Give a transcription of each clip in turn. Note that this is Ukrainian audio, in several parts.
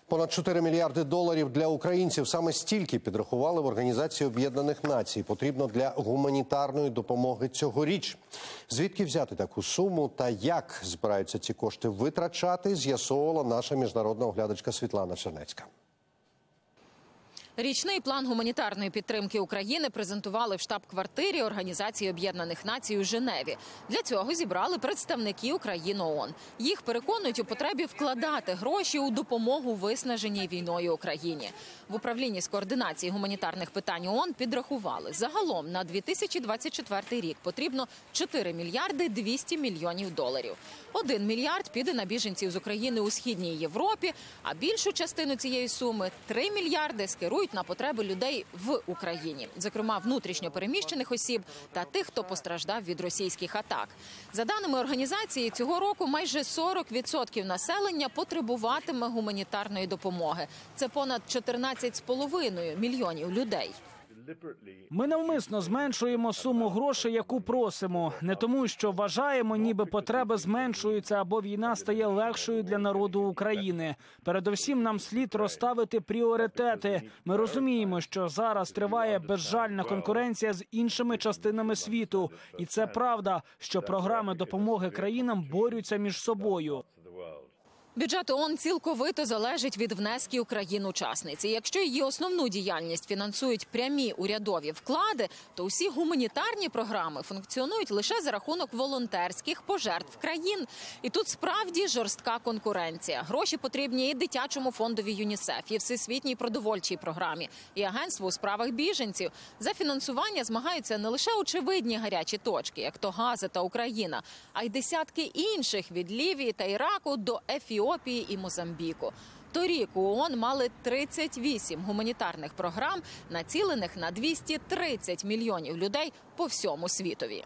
Понад 4 мільярди доларів для українців. Саме стільки підрахували в Організації Об'єднаних Націй. Потрібно для гуманітарної допомоги цьогоріч. Звідки взяти таку суму та як збираються ці кошти витрачати, з'ясовувала наша міжнародна оглядачка Світлана Чернецька. Річний план гуманітарної підтримки України презентували в штаб-квартирі Організації Об'єднаних Націй у Женеві. Для цього зібрали представників країн ООН. Їх переконують у потребі вкладати гроші у допомогу виснаженій війною Україні. В управлінні з координації гуманітарних питань ООН підрахували. Загалом на 2024 рік потрібно 4 мільярди 200 мільйонів доларів. 1 мільярд піде на біженців з України у Східній Європі, а більшу частину цієї суми – 3 мільярди – скерують на потреби людей в Україні, зокрема внутрішньо переміщених осіб та тих, хто постраждав від російських атак. За даними організації, цього року майже 40% населення потребуватиме гуманітарної допомоги. Це понад 14,5 мільйонів людей. Ми навмисно зменшуємо суму грошей, яку просимо. Не тому, що вважаємо, ніби потреби зменшуються або війна стає легшою для народу України. Передусім, нам слід розставити пріоритети. Ми розуміємо, що зараз триває безжальна конкуренція з іншими частинами світу. І це правда, що програми допомоги країнам борються між собою. Бюджет ООН цілковито залежить від внесків країн-учасниць. І якщо її основну діяльність фінансують прямі урядові вклади, то усі гуманітарні програми функціонують лише за рахунок волонтерських пожертв країн. І тут справді жорстка конкуренція. Гроші потрібні і Дитячому фондові ЮНІСЕФ, і Всесвітній продовольчій програмі, і Агентству у справах біженців. За фінансування змагаються не лише очевидні гарячі точки, як то Газа та Україна, а й десятки інших від Лівії та Іраку до Ефіопії і Мозамбіку. Торік у ООН мали 38 гуманітарних програм, націлених на 230 мільйонів людей по всьому світові.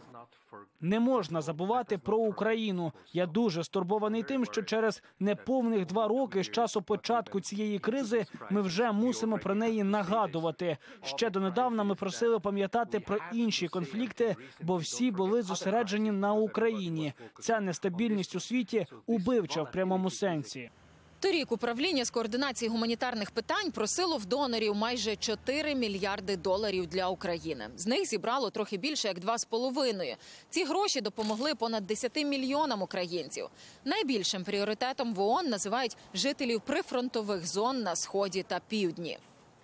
Не можна забувати про Україну. Я дуже стурбований тим, що через неповних 2 роки з часу початку цієї кризи ми вже мусимо про неї нагадувати. Ще донедавна ми просили пам'ятати про інші конфлікти, бо всі були зосереджені на Україні. Ця нестабільність у світі убивча в прямому сенсі. Торік управління з координації гуманітарних питань просило в донорів майже 4 мільярди доларів для України. З них зібрало трохи більше як 2,5. Ці гроші допомогли понад 10 мільйонам українців. Найбільшим пріоритетом в ООН називають жителів прифронтових зон на Сході та Півдні.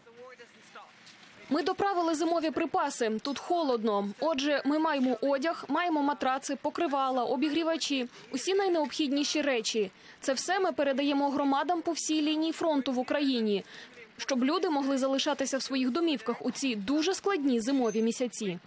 Ми доправили зимові припаси. Тут холодно. Отже, ми маємо одяг, маємо матраци, покривала, обігрівачі. Усі найнеобхідніші речі. Це все ми передаємо громадам по всій лінії фронту в Україні, щоб люди могли залишатися в своїх домівках у ці дуже складні зимові місяці.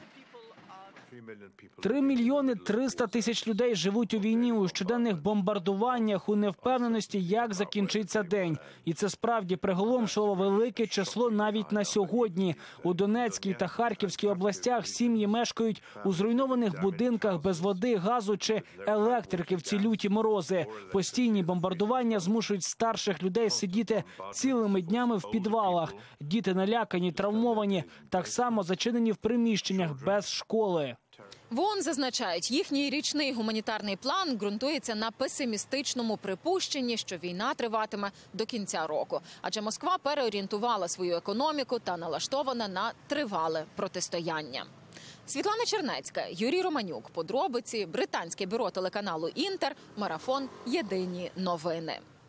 3 мільйони 300 тисяч людей живуть у війні, у щоденних бомбардуваннях, у невпевненості, як закінчиться день. І це справді приголомшило велике число навіть на сьогодні. У Донецькій та Харківській областях сім'ї мешкають у зруйнованих будинках без води, газу чи електрики в ці люті морози. Постійні бомбардування змушують старших людей сидіти цілими днями в підвалах. Діти налякані, травмовані, так само зачинені в приміщеннях без школи. В ООН зазначають, їхній річний гуманітарний план ґрунтується на песимістичному припущенні, що війна триватиме до кінця року. Адже Москва переорієнтувала свою економіку та налаштована на тривале протистояння. Світлана Чернецька, Юрій Романюк. Подробиці. Британське бюро телеканалу «Інтер». Марафон. Єдині новини.